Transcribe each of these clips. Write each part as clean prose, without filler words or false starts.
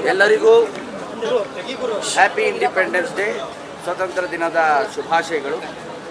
ಎಲ್ಲರಿಗೂ happy independence day, ಸ್ವತಂತ್ರ ದಿನದ ಶುಭಾಶಯಗಳು.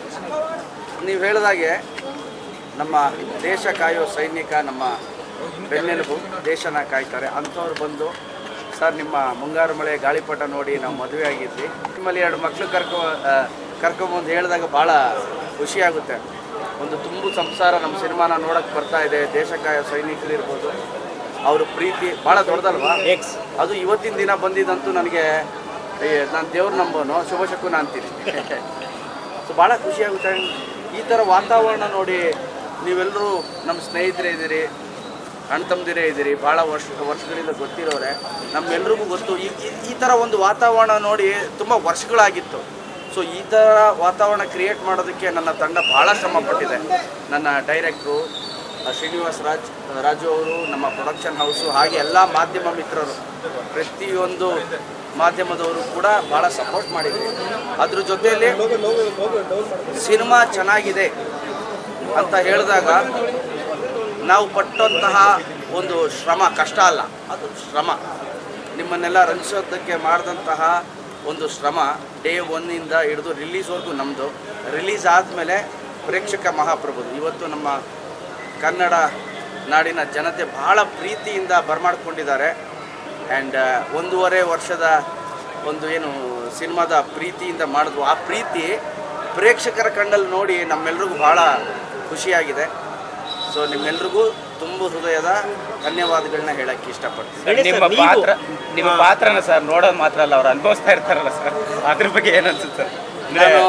ನೀವು ಹೇಳಿದಾಗೆ ನಮ್ಮ ದೇಶ ಕಾಯೋ ಸೈನಿಕ ನಮ್ಮ ಬೆನ್ನೆಲುಬು, ದೇಶನ ಕಾಯ್ತಾರೆ. ಅಂಥವ್ರು ಬಂದು ಸರ್ ನಿಮ್ಮ ಮುಂಗಾರು ಮಳೆ ಗಾಳಿಪಟ ನೋಡಿ ನಾವು ಮದುವೆ ಆಗಿದ್ವಿ, ನಿಮ್ಮಲ್ಲಿ 2 ಮಕ್ಕಳು ಕರ್ಕೊಂಬಂದು ಹೇಳಿದಾಗ ಭಾಳ ಖುಷಿಯಾಗುತ್ತೆ. ಒಂದು ತುಂಬು ಸಂಸಾರ ನಮ್ಮ ಸಿನಿಮಾನ ನೋಡೋಕ್ಕೆ ಬರ್ತಾ ಇದೆ. ದೇಶ ಕಾಯೋ ಸೈನಿಕರು ಇರ್ಬೋದು, ಅವ್ರ ಪ್ರೀತಿ ಭಾಳ ದೊಡ್ಡದಲ್ವಾ. ಅದು ಇವತ್ತಿನ ದಿನ ಬಂದಿದ್ದಂತೂ ನನಗೆ, ನಾನು ದೇವ್ರ ನಂಬೋನು, ಶುಭ ಶಕುನ ಅಂತೀನಿ. ಸೊ ಭಾಳ ಖುಷಿಯಾಗುತ್ತೆ. ಈ ಥರ ವಾತಾವರಣ ನೋಡಿ ನೀವೆಲ್ಲರೂ ನಮ್ಮ ಸ್ನೇಹಿತರೇ ಇದ್ದೀರಿ, ಅಣ್ಣ ತಮ್ಮದಿರೇ ಇದ್ದೀರಿ, ಭಾಳ ವರ್ಷಗಳಿಂದ ಗೊತ್ತಿರೋರೆ. ನಮ್ಮೆಲ್ರಿಗೂ ಗೊತ್ತು ಈ ಥರ ಒಂದು ವಾತಾವರಣ ನೋಡಿ ತುಂಬ ವರ್ಷಗಳಾಗಿತ್ತು. ಸೊ ಈ ಥರ ವಾತಾವರಣ ಕ್ರಿಯೇಟ್ ಮಾಡೋದಕ್ಕೆ ನನ್ನ ತಂಡ ಭಾಳ ಶ್ರಮಪಟ್ಟಿದೆ. ನನ್ನ ಡೈರೆಕ್ಟ್ರು ಶ್ರೀನಿವಾಸ್ ರಾಜು ಅವರು, ನಮ್ಮ ಪ್ರೊಡಕ್ಷನ್ ಹೌಸು, ಹಾಗೆ ಎಲ್ಲ ಮಾಧ್ಯಮ ಮಿತ್ರರು, ಪ್ರತಿಯೊಂದು ಮಾಧ್ಯಮದವರು ಕೂಡ ಭಾಳ ಸಪೋರ್ಟ್ ಮಾಡಿದ್ವಿ. ಅದ್ರ ಜೊತೆಯಲ್ಲಿ ಸಿನಿಮಾ ಚೆನ್ನಾಗಿದೆ ಅಂತ ಹೇಳಿದಾಗ ನಾವು ಪಟ್ಟಂತಹ ಒಂದು ಶ್ರಮ ಕಷ್ಟ ಅಲ್ಲ, ಅದು ಶ್ರಮ. ನಿಮ್ಮನ್ನೆಲ್ಲ ರಂಜಿಸೋದಕ್ಕೆ ಮಾಡಿದಂತಹ ಒಂದು ಶ್ರಮ ಡೇ 1ಇಂದ ಹಿಡಿದು ರಿಲೀಸ್ವರೆಗೂ ನಮ್ಮದು. ರಿಲೀಸ್ ಆದಮೇಲೆ ಪ್ರೇಕ್ಷಕ ಮಹಾಪ್ರಭುದು. ಇವತ್ತು ನಮ್ಮ ಕನ್ನಡ ನಾಡಿನ ಜನತೆ ಭಾಳ ಪ್ರೀತಿಯಿಂದ ಬರಮಾಡ್ಕೊಂಡಿದ್ದಾರೆ. ಆ್ಯಂಡ್ 1.5 ವರ್ಷದ ಒಂದು ಏನು ಸಿನಿಮಾದ ಪ್ರೀತಿಯಿಂದ ಮಾಡಿದ್ವು, ಆ ಪ್ರೀತಿ ಪ್ರೇಕ್ಷಕರ ಕಣ್ಣಲ್ಲಿ ನೋಡಿ ನಮ್ಮೆಲ್ರಿಗೂ ಭಾಳ ಖುಷಿಯಾಗಿದೆ. ಸೊ ನಿಮ್ಮೆಲ್ರಿಗೂ ತುಂಬ ಹೃದಯದ ಧನ್ಯವಾದಗಳನ್ನ ಹೇಳಕ್ಕೆ ಇಷ್ಟಪಡ್ತೀನಿ. ನಿಮ್ಮ ಪಾತ್ರನ ಸರ್ ನೋಡೋದು ಮಾತ್ರ ಅಲ್ಲ, ಅವ್ರು ಅನುಭವಿಸ್ತಾ ಇರ್ತಾರಲ್ಲ ಸರ್, ಅದ್ರ ಬಗ್ಗೆ ಏನು ಅನ್ಸುತ್ತೆ ಸರ್? ನಾನು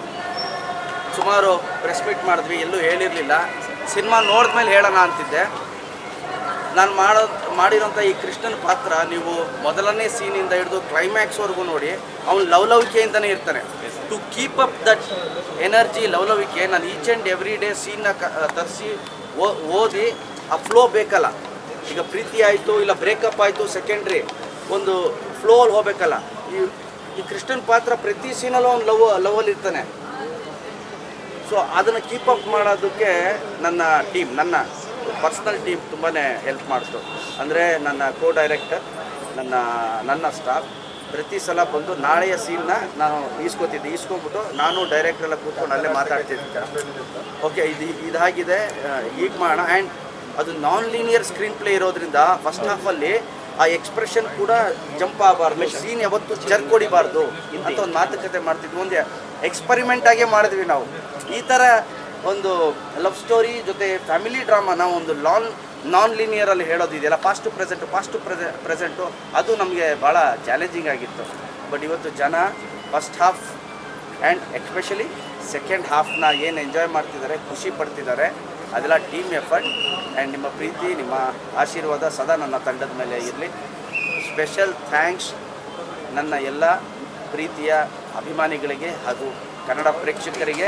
ಸುಮಾರು ಪ್ರೆಸ್ ಮೀಟ್ ಮಾಡಿದ್ವಿ, ಎಲ್ಲೂ ಹೇಳಿರಲಿಲ್ಲ. ಸಿನಿಮಾ ನೋಡಿದ್ಮೇಲೆ ಹೇಳೋಣ ಅಂತಿದ್ದೆ. ನಾನು ಮಾಡಿರೋಂಥ ಈ ಕೃಷ್ಣನ ಪಾತ್ರ ನೀವು ಮೊದಲನೇ ಸೀನಿಂದ ಹಿಡಿದು ಕ್ಲೈಮ್ಯಾಕ್ಸ್ವರೆಗೂ ನೋಡಿ, ಅವನು ಲವಲವಿಕೆಯಿಂದನೇ ಇರ್ತಾನೆ. To keep up that energy, ಲವಲವಿಕೆ, ನಾನು ಈಚ್ ಆ್ಯಂಡ್ ಎವ್ರಿ ಡೇ ಸೀನ್ನ ತರಿಸಿ ಓದಿ ಆ ಫ್ಲೋ ಬೇಕಲ್ಲ. ಈಗ ಪ್ರೀತಿ ಆಯಿತು ಇಲ್ಲ ಬ್ರೇಕಪ್ ಆಯಿತು ಸೆಕೆಂಡ್ರಿ, ಒಂದು ಫ್ಲೋ ಅಲ್ಲಿ ಹೋಗ್ಬೇಕಲ್ಲ. ಈ ಕೃಷ್ಣನ ಪಾತ್ರ ಪ್ರತಿ ಸೀನಲ್ಲೂ ಅವ್ನು ಲವಲ್ಲಿ ಇರ್ತಾನೆ. ಸೊ ಅದನ್ನು ಕೀಪಪ್ ಮಾಡೋದಕ್ಕೆ ನನ್ನ ಟೀಮ್, ನನ್ನ ಪರ್ಸ್ನಲ್ ಟೀಮ್ ತುಂಬಾ ಹೆಲ್ಪ್ ಮಾಡ್ತು. ಅಂದರೆ ನನ್ನ ಕೋ-ಡೈರೆಕ್ಟರ್, ನನ್ನ ಸ್ಟಾಫ್ ಪ್ರತಿ ಸಲ ಬಂದು ನಾಳೆಯ ಸೀನ್ನ ನಾನು ಈಸ್ಕೊಂಬಿಟ್ಟು ನಾನು ಡೈರೆಕ್ಟ್ರೆಲ್ಲ ಕೂತ್ಕೊಂಡು ಅಲ್ಲೇ ಮಾತಾಡ್ತಿದ್ದೆ. ಓಕೆ ಇದಾಗಿದೆ, ಈಗ ಮಾಡೋಣ. ಆ್ಯಂಡ್ ಅದು ನಾನ್ ಲೀನಿಯರ್ ಸ್ಕ್ರೀನ್ ಪ್ಲೇ ಇರೋದ್ರಿಂದ ಫಸ್ಟ್ ಹಾಫಲ್ಲಿ ಆ ಎಕ್ಸ್ಪ್ರೆಷನ್ ಕೂಡ ಜಂಪ್ ಆಗಬಾರ್ದು, ಸೀನ್ ಯಾವತ್ತೂ ಜರ್ಕ್ ಹೊಡಿಬಾರ್ದು ಅಂತ ಒಂದು ಮಾತುಕತೆ ಮಾಡ್ತಿದ್ವಿ. ಒಂದು ಎಕ್ಸ್ಪರಿಮೆಂಟ್ ಆಗೇ ಮಾಡಿದ್ವಿ ನಾವು. ಈ ಥರ ಒಂದು ಲವ್ ಸ್ಟೋರಿ ಜೊತೆ ಫ್ಯಾಮಿಲಿ ಡ್ರಾಮಾ ನಾವು ಒಂದು ನಾನ್ ಲೀನಿಯರಲ್ಲಿ ಹೇಳೋದಿದೆಯಲ್ಲ, ಪಾಸ್ಟು ಪ್ರೆಸೆಂಟು, ಅದು ನಮಗೆ ಭಾಳ ಚಾಲೆಂಜಿಂಗ್ ಆಗಿತ್ತು. ಬಟ್ ಇವತ್ತು ಜನ first half and especially second ಹಾಫ್ನ ಏನು ಎಂಜಾಯ್ ಮಾಡ್ತಿದ್ದಾರೆ, ಖುಷಿ ಪಡ್ತಿದ್ದಾರೆ. ಅದೆಲ್ಲ ಟೀಮ್ ಎಫರ್ಟ್. ಆ್ಯಂಡ್ ನಿಮ್ಮ ಪ್ರೀತಿ, ನಿಮ್ಮ ಆಶೀರ್ವಾದ ಸದಾ ನನ್ನ ತಂಡದ ಮೇಲೆ ಇರಲಿ. ಸ್ಪೆಷಲ್ ಥ್ಯಾಂಕ್ಸ್ ನನ್ನ ಎಲ್ಲ ಪ್ರೀತಿಯ ಅಭಿಮಾನಿಗಳಿಗೆ ಹಾಗೂ ಕನ್ನಡ ಪ್ರೇಕ್ಷಕರಿಗೆ,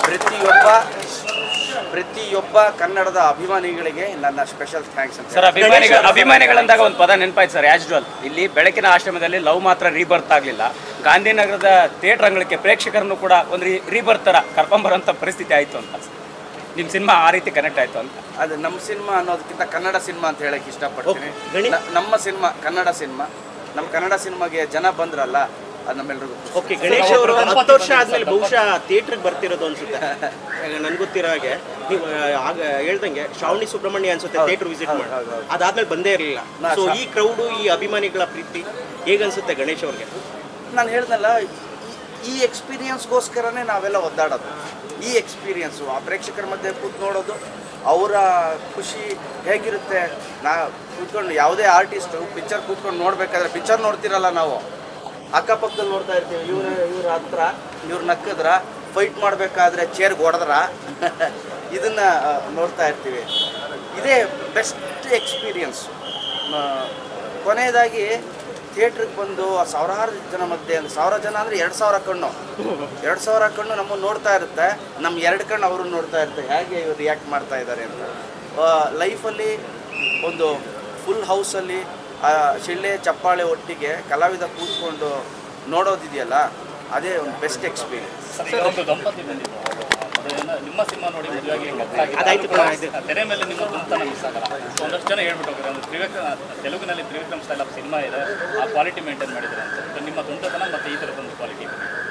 ಪ್ರತಿಯೊಬ್ಬ ಕನ್ನಡದ ಅಭಿಮಾನಿಗಳಿಗೆ ನನ್ನ ಸ್ಪೆಷಲ್ ಥ್ಯಾಂಕ್ಸ್ ಅಂತ ಸರ್. ಅಭಿಮಾನಿಗಳಂದಾಗ ಒಂದು ಪದ ನೆನಪಾಯ್ತು ಸರ್, ಆ್ಯಸ್ ಇಲ್ಲಿ ಬೆಳಕಿನ ಆಶ್ರಮದಲ್ಲಿ ಲವ್ ಮಾತ್ರ ರೀಬರ್ತ್ ಆಗಲಿಲ್ಲ, ಗಾಂಧಿನಗರದ ಥಿಯೇಟರ್ ಅಂಗಳಕ್ಕೆ ಪ್ರೇಕ್ಷಕರನ್ನು ಕೂಡ ಒಂದು ರೀಬರ್ತ್ ಥರ ಕರ್ಕೊಂಬರೋಂಥ ಪರಿಸ್ಥಿತಿ ಆಯಿತು ಅಂತ. ನಿಮ್ಮ ಸಿನಿಮಾ ಆ ರೀತಿ ಕನೆಕ್ಟ್ ಆಯಿತು ಅಂತ? ಅದು ನಮ್ಮ ಸಿನಿಮಾ ಅನ್ನೋದಕ್ಕಿಂತ ಕನ್ನಡ ಸಿನಿಮಾ ಅಂತ ಹೇಳಕ್ಕೆ ಇಷ್ಟಪಡ್ತೀನಿ. ನಮ್ಮ ಸಿನಿಮಾ ಕನ್ನಡ ಸಿನಿಮಾ, ನಮ್ಮ ಕನ್ನಡ ಸಿನಿಮಾಗೆ ಜನ ಬಂದ್ರಲ್ಲ, ಅದು ನಮ್ಮೆಲ್ರಿಗೂ. ಓಕೆ, ಗಣೇಶ್ ಅವರು 10 ವರ್ಷ ಆದಮೇಲೆ ಬಹುಶಃ ಥಿಯೇಟ್ರಿಗೆ ಬರ್ತಿರೋದು ಅನ್ಸುತ್ತೆ ನನಗೆ ಗೊತ್ತಿರೋ ಹಾಗೆ. ನೀವು ಆಗ ಹೇಳ್ದಂಗೆ ಶ್ರಾವಣಿ ಸುಬ್ರಹ್ಮಣ್ಯ ಅನ್ಸುತ್ತೆ ಥಿಯೇಟರ್ ವಿಸಿಟ್ ಮಾಡಿ, ಅದಾದ್ಮೇಲೆ ಬಂದೇ ಇರಲಿಲ್ಲ. ಸೊ ಈ ಕ್ರೌಡು, ಈ ಅಭಿಮಾನಿಗಳ ಪ್ರೀತಿ ಹೇಗನ್ಸುತ್ತೆ ಗಣೇಶ್ ಅವ್ರಿಗೆ? ನಾನು ಹೇಳ್ದಲ್ಲ, ಈ ಎಕ್ಸ್ಪೀರಿಯನ್ಸ್ಗೋಸ್ಕರನೇ ನಾವೆಲ್ಲ ಒದ್ದಾಡೋದು. ಈ ಎಕ್ಸ್ಪೀರಿಯನ್ಸು ಆ ಪ್ರೇಕ್ಷಕರ ಮಧ್ಯೆ ಕೂತು ನೋಡೋದು, ಅವರ ಖುಷಿ ಹೇಗಿರುತ್ತೆ. ಕೂತ್ಕೊಂಡು ಯಾವುದೇ ಆರ್ಟಿಸ್ಟು ಪಿಕ್ಚರ್ ಕೂತ್ಕೊಂಡು ನೋಡಬೇಕಾದ್ರೆ, ಪಿಕ್ಚರ್ ನೋಡ್ತಿರಲ್ಲ ನಾವು, ಅಕ್ಕಪಕ್ಕದಲ್ಲಿ ನೋಡ್ತಾ ಇರ್ತೀವಿ. ಇವ್ರ ಹತ್ರ ಇವ್ರು ನಕ್ಕದ್ರ, ಫೈಟ್ ಮಾಡಬೇಕಾದ್ರೆ ಚೇರ್ಗೆ ಹೊಡೆದ್ರ, ಇದನ್ನು ನೋಡ್ತಾ ಇರ್ತೀವಿ. ಇದೇ ಬೆಸ್ಟ್ ಎಕ್ಸ್ಪೀರಿಯನ್ಸು. ಕೊನೆಯದಾಗಿ ಥಿಯೇಟ್ರಿಗೆ ಬಂದು ಸಾವಿರಾರು ಜನ ಮಧ್ಯೆ, 1000 ಜನ ಅಂದರೆ 2000 ಕಣ್ಣು, 2000 ಕಣ್ಣು ನಮ್ಮನ್ನು ನೋಡ್ತಾ ಇರುತ್ತೆ. ನಮ್ಮ 2 ಕಣ್ಣು ಅವರು ನೋಡ್ತಾ ಇರುತ್ತೆ, ಹೇಗೆ ಇವ್ರು ರಿಯಾಕ್ಟ್ ಮಾಡ್ತಾ ಇದ್ದಾರೆ ಅಂತ. ಲೈಫಲ್ಲಿ ಒಂದು ಫುಲ್ ಹೌಸಲ್ಲಿ ಶಿಳ್ಳೆ ಚಪ್ಪಾಳೆ ಒಟ್ಟಿಗೆ ಕಲಾವಿದ ಕೂತ್ಕೊಂಡು ನೋಡೋದಿದೆಯಲ್ಲ, ಅದೇ ಒಂದು ಬೆಸ್ಟ್ ಎಕ್ಸ್ಪೀರಿಯನ್ಸ್. ನಿಮ್ಮ ಸಿನಿಮಾ ನೋಡಿ ಮದುವೆಯಾಗಿ ಅದಾಯ್ತು ತೆರೆ ಮೇಲೆ ನಿಮ್ಮ ತುಂಟತನ ಮಿಸ್ ಆಗಲ್ಲ. ಒಂದಷ್ಟು ಜನ ಹೇಳ್ಬಿಟ್ಟು ಹೋಗಿದ್ದಾರೆ ಅಂದ್ರೆ ತೆಲುಗಿನಲ್ಲಿ ತ್ರಿವಿಕ್ರಮ್ ಸ್ಟೈಲ್ ಆಫ್ ಸಿನಿಮಾ ಇದೆ, ಆ ಕ್ವಾಲಿಟಿ ಮೇಂಟೈನ್ ಮಾಡಿದ್ದಾರೆ ಅಂತ. ನಿಮ್ಮ ತುಂಟತನ ಮತ್ತು ಈ ಥರದೊಂದು ಕ್ವಾಲಿಟಿ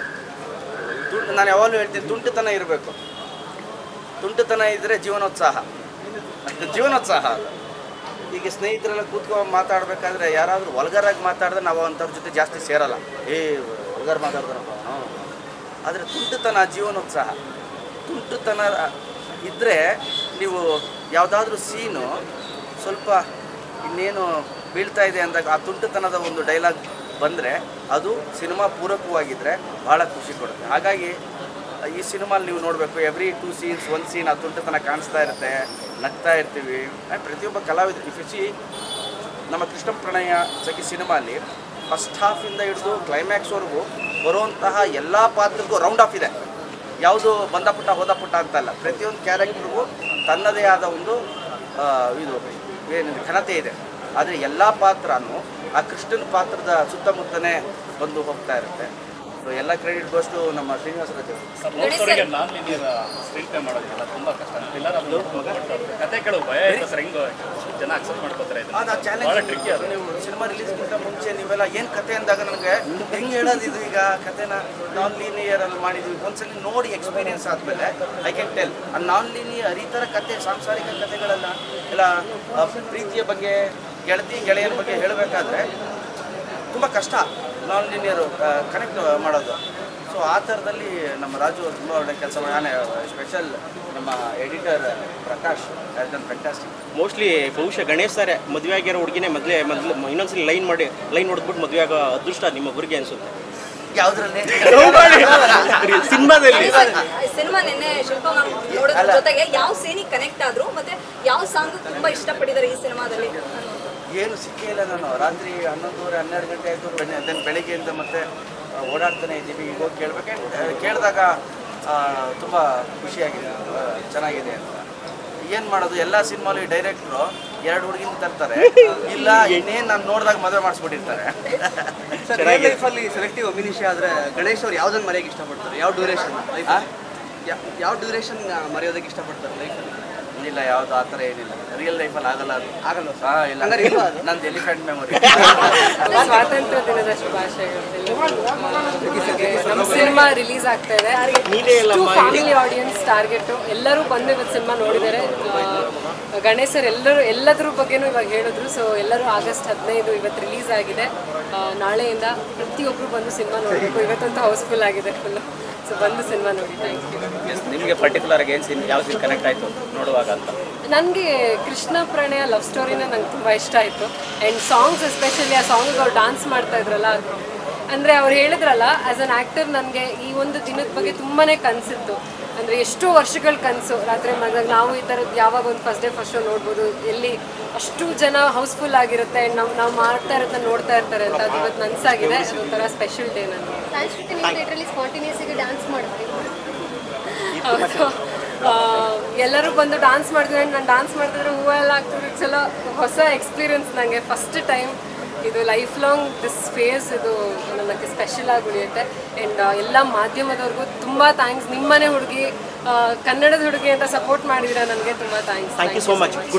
ನಾನು ಯಾವಾಗಲೂ ಹೇಳ್ತೀನಿ, ತುಂಟತನ ಇರಬೇಕು. ತುಂಟತನ ಇದ್ದರೆ ಜೀವನೋತ್ಸಾಹ ಅದು. ಈಗ ಸ್ನೇಹಿತರೆಲ್ಲ ಕೂತ್ಕೊಂಡು ಮಾತಾಡಬೇಕಾದ್ರೆ ಯಾರಾದರೂ ವಲ್ಗರಾಗಿ ಮಾತಾಡಿದ್ರೆ ನಾವು ಅಂಥವ್ರ ಜೊತೆ ಜಾಸ್ತಿ ಸೇರಲ್ಲ. ವಲ್ಗರ್ ಮಾತಾಡ್ತಾರಪ್ಪ ಅವನು. ಆದರೆ ತುಂಟತನ ಜೀವನೋತ್ಸಾಹ. ತುಂಟತನ ಇದ್ದರೆ ನೀವು ಯಾವುದಾದ್ರೂ ಸೀನು ಸ್ವಲ್ಪ ಇನ್ನೇನು ಬೀಳ್ತಾ ಇದೆ ಅಂದಾಗ ಆ ತುಂಟತನದ ಒಂದು ಡೈಲಾಗ್ ಬಂದರೆ ಅದು ಸಿನಿಮಾ ಪೂರಕವಾಗಿದ್ದರೆ ಭಾಳ ಖುಷಿ ಕೊಡುತ್ತೆ. ಹಾಗಾಗಿ ಈ ಸಿನಿಮಾಲಿ ನೀವು ನೋಡಬೇಕು, ಎವ್ರಿ 2 ಸೀನ್ಸ್ 1 ಸೀನ್ ಆ ತುಂಟತನ ಕಾಣಿಸ್ತಾ ಇರುತ್ತೆ, ನಗ್ತಾ ಇರ್ತೀವಿ. ಪ್ರತಿಯೊಬ್ಬ ಕಲಾವಿದರು ಇಫಿಸಿ ನಮ್ಮ ಕೃಷ್ಣ ಪ್ರಣಯ ಸಖಿ ಸಿನಿಮಾಲಿ ಫಸ್ಟ್ ಹಾಫಿಂದ ಹಿಡಿದು ಕ್ಲೈಮ್ಯಾಕ್ಸ್ವರೆಗೂ ಬರುವಂತಹ ಎಲ್ಲ ಪಾತ್ರಕ್ಕೂ ರೌಂಡ್ ಆಫ್ ಇದೆ. ಯಾವುದು ಬಂದ ಪುಟ್ಟ ಹೋದ ಪುಟ್ಟ ಅಂತಲ್ಲ, ಪ್ರತಿಯೊಂದು ಕ್ಯಾರೆಕ್ಟರ್ಗೂ ತನ್ನದೇ ಆದ ಒಂದು ಇದು ಏನಿದೆ ಘನತೆ ಇದೆ. ಆದರೆ ಎಲ್ಲ ಪಾತ್ರನೂ ಆ ಕೃಷ್ಣನ ಪಾತ್ರದ ಸುತ್ತಮುತ್ತನೇ ಬಂದು ಹೋಗ್ತಾ ಇರುತ್ತೆ. ಸೊ ಎಲ್ಲ ಕ್ರೆಡಿಟ್ ಗೋಸ್ಟು ನಮ್ಮ ಶ್ರೀನಿವಾಸ ರಾಜ್ ಅವರು. ನಾನ್ ಲೀನಿಯರ್ ಸ್ಕ್ರೀನ್ ಪ್ಲೇ ಮಾಡೋದಿಲ್ಲ ತುಂಬ ಕಷ್ಟ. ಕತೆ ಕೇಳೋ ಭಯ ಇದೆ ಸರ್, ಹೆಂಗೆ ಜನ ಅಕ್ಸೆಪ್ಟ್ ಮಾಡ್ಕೋತಾರೆ? ಅದು ಚಾಲೆಂಜ್. ನೀವು ಸಿನಿಮಾ ರಿಲೀಸ್ಗಿಂತ ಮುಂಚೆ ನೀವೆಲ್ಲ ಏನು ಕತೆ ಅಂದಾಗ ನನಗೆ ಹೆಂಗೆ ಹೇಳೋದು ಇದು ಈಗ ಕತೆನ ನಾನ್ ಲೀನಿಯರಲ್ಲಿ ಮಾಡಿದ್ವಿ. ಒಂದ್ಸಲಿ ನೋಡಿ ಎಕ್ಸ್ಪೀರಿಯನ್ಸ್ ಆದಮೇಲೆ ಐ ಕ್ಯಾನ್ ಟೆಲ್. ಆ ನಾನ್ ಲೀನಿಯರ್ ಈ ಥರ ಕತೆ ಸಾಂಸಾರಿಕ ಕತೆಗಳೆಲ್ಲ ಎಲ್ಲ ಪ್ರೀತಿಯ ಬಗ್ಗೆ ಗೆಳೆಯನ ಬಗ್ಗೆ ಹೇಳಬೇಕಾದ್ರೆ ತುಂಬ ಕಷ್ಟ ನಾನ್ ಲೀನಿಯರು ಕನೆಕ್ಟ್ ಮಾಡೋದು. ಸೊ ಆ ಥರದಲ್ಲಿ ನಮ್ಮ ರಾಜು ತುಂಬ ಒಳ್ಳೆ ಕೆಲಸ ಮಾಡಿ. ಸ್ಪೆಷಲ್ ನಮ್ಮ editor Prakash has done fantastic. Mostly ಬಹುಶಃ ಗಣೇಶ್ ಸರ್ ಮದುವೆ ಆಗಿರೋ ಹುಡುಗಿನೇ ಮೊದಲು ಇನ್ನೊಂದ್ಸಲಿ ಲೈನ್ ಹೊಡೆದ್ಬಿಟ್ಟು ಮದುವೆ ಆಗೋ ಅದೃಷ್ಟ ನಿಮ್ಮ ಗುರಿಗೆ ಅನಿಸುತ್ತೆ. ಯಾವುದ್ರಲ್ಲಿ ಸಿನಿಮಾದಲ್ಲಿ ಸಿನಿಮಾ ನಿನ್ನೆ ಶಿಲ್ಪ ನೋಡೋದ್ರ ಜೊತೆಗೆ ಯಾವ ಸೀನಿಗೆ ಕನೆಕ್ಟ್ ಆದ್ರು ಮತ್ತೆ ಯಾವ ಸಾಂಗ್ ತುಂಬಾ ಇಷ್ಟಪಟ್ಟಿದ್ದಾರೆ ಈ ಸಿನಿಮಾದಲ್ಲಿ? ಏನು ಸಿಕ್ಕೇ ಇಲ್ಲ. ನಾನು ರಾತ್ರಿ 11:30 12 ಗಂಟೆ ಆಯಿತು. ಅದನ್ನು ಬೆಳಿಗ್ಗೆಯಿಂದ ಮತ್ತೆ ಓಡಾಡ್ತಾನೆ ಇದ್ದೀವಿ. ಈಗ ಹೋಗಿ ಕೇಳಿದಾಗ ತುಂಬ ಖುಷಿಯಾಗಿದೆ, ಚೆನ್ನಾಗಿದೆ ಅಂತ. ಏನು ಮಾಡೋದು, ಎಲ್ಲ ಸಿನಿಮಾಲಿ ಡೈರೆಕ್ಟ್ರು 2 ಹುಡುಗಿನ ತರ್ತಾರೆ, ಇಲ್ಲ ಇನ್ನೇನು ನಾನು ನೋಡಿದಾಗ ಮದುವೆ ಮಾಡಿಸ್ಬಿಟ್ಟಿರ್ತಾರೆ. ರಿಯಲ್ ಲೈಫಲ್ಲಿ ಸೆಲೆಕ್ಟಿವ್ ಅಭಿನಿಷೆ ಆದರೆ ಗಣೇಶ್ ಅವ್ರು ಯಾವುದನ್ನು ಮರೆಯೋಕ್ಕೆ ಇಷ್ಟಪಡ್ತಾರೆ? ಯಾವ ಡ್ಯೂರೇಷನ್ ಮರೆಯೋದಕ್ಕೆ ಇಷ್ಟಪಡ್ತಾರೆ ಲೈಫಲ್ಲಿ? ಇಲ್ಲ, ಯಾವುದು ಆ ಥರ ಏನಿಲ್ಲ. ರಿಯಲ್ ಲೈಫಲ್ಲಿ ಆಗಲ್ಲ ಅದು. ಆಗಲ್ಲ ಇಲ್ಲ, ನಂದು ಎಲಿಫೆಂಟ್ ಮೆಮೊರಿ. ಸ್ವಾತಂತ್ರ್ಯ ದಿನದ ಶುಭಾಶಯಗಳು. ನಮ್ಮ ಸಿನಿಮಾ ರಿಲೀಸ್ ಆಗ್ತಾ ಇದೆ. Family audience target. ಎಲ್ಲರೂ ಬಂದು ಇವತ್ತು ಸಿನಿಮಾ ನೋಡಿದ್ದಾರೆ. ಗಣೇಶ್ ಸರ್ ಎಲ್ಲದ್ರ ಬಗ್ಗೆನೂ ಇವಾಗ ಹೇಳಿದ್ರು. ಸೊ ಎಲ್ಲರೂ ಆಗಸ್ಟ್ 15 ಇವತ್ತು ರಿಲೀಸ್ ಆಗಿದೆ. ನಾಳೆಯಿಂದ ಪ್ರತಿಯೊಬ್ಬರು ಬಂದು ಸಿನಿಮಾ ನೋಡಬೇಕು. ಇವತ್ತಂತೂ ಹೌಸ್ಫುಲ್ ಆಗಿದೆ ಫುಲ್ಲು. ಸೊ ಬಂದು ಸಿನಿಮಾ ನೋಡಿ. Thank you. ನಿಮಗೆ ಪರ್ಟಿಕ್ಯುಲರ್ ಆಗಿ ಏನು ಯಾವ ಸೀನ್ ಕನೆಕ್ಟ್ ಆಯಿತು ನೋಡುವಾಗ ಅಂತ? ನನಗೆ ಕೃಷ್ಣ ಪ್ರಣಯ ಲವ್ ಸ್ಟೋರಿನ ನಂಗೆ ತುಂಬ ಇಷ್ಟ ಆಯಿತು. ಆ್ಯಂಡ್ ಸಾಂಗ್ಸ್ ಎಸ್ಪೆಷಲಿ ಆ ಸಾಂಗಿಗೆ ಅವ್ರು ಡ್ಯಾನ್ಸ್ ಮಾಡ್ತಾ ಇದ್ರಲ್ಲ, ಅಂದರೆ ಅವ್ರು ಹೇಳಿದ್ರಲ್ಲ ಆ್ಯಸ್ ಅನ್ ಆ್ಯಕ್ಟರ್ ನನಗೆ ಈ ಒಂದು ದಿನದ ಬಗ್ಗೆ ತುಂಬಾ ಕನಸಿತ್ತು. ಅಂದರೆ ಎಷ್ಟೋ ವರ್ಷಗಳ ಕನಸು. ರಾತ್ರಿ ಮನೆಯಾಗ ನಾವು ಈ ಥರದ್ದು ಯಾವಾಗ ಒಂದು ಫಸ್ಟ್ ಡೇ ಫಸ್ಟ್ ಶೋ ನೋಡ್ಬೋದು, ಎಲ್ಲಿ ಅಷ್ಟು ಜನ ಹೌಸ್ಫುಲ್ ಆಗಿರುತ್ತೆ, ನಾವು ಮಾಡ್ತಾ ಇರೋದನ್ನ ನೋಡ್ತಾ ಇರ್ತಾರೆ ಅಂತ. ಅದು ಇವತ್ತು ನನಸಾಗಿದೆ. ಅದೊಂಥರ ಸ್ಪೆಷಲ್ ಡೇ ನನಗೆ. ಡ್ಯಾನ್ಸ್ ಮಾಡಿದ್ವಿ. ಹೌದು, ಎಲ್ಲರೂ ಬಂದು ಡ್ಯಾನ್ಸ್ ಮಾಡ್ತಿದ್ರು. ನಾನು ಡ್ಯಾನ್ಸ್ ಮಾಡ್ತಿದ್ರೆ ಹೂವೆಲ್ಲ ಆಗ್ತಿದ್ರು. ಸಲ ಹೊಸ ಎಕ್ಸ್ಪೀರಿಯನ್ಸ್ ನನಗೆ. ಫಸ್ಟ್ ಟೈಮ್ ಇದು ಲೈಫ್ ಲಾಂಗ್ ದಿಸ್ ಫೇಸ್ ಇದು ನನಗೆ ಸ್ಪೆಷಲ್ ಆಗಿ ಉಳಿಯುತ್ತೆ. ಆ್ಯಂಡ್ ಎಲ್ಲ ಮಾಧ್ಯಮದವ್ರಿಗೂ ತುಂಬ ಥ್ಯಾಂಕ್ಸ್. ನಿಮ್ಮನೆ ಹುಡುಗಿ, ಕನ್ನಡದ ಹುಡುಗಿ ಅಂತ ಸಪೋರ್ಟ್ ಮಾಡಿದ್ರೆ ನನಗೆ ತುಂಬ thanks. Thank you so much.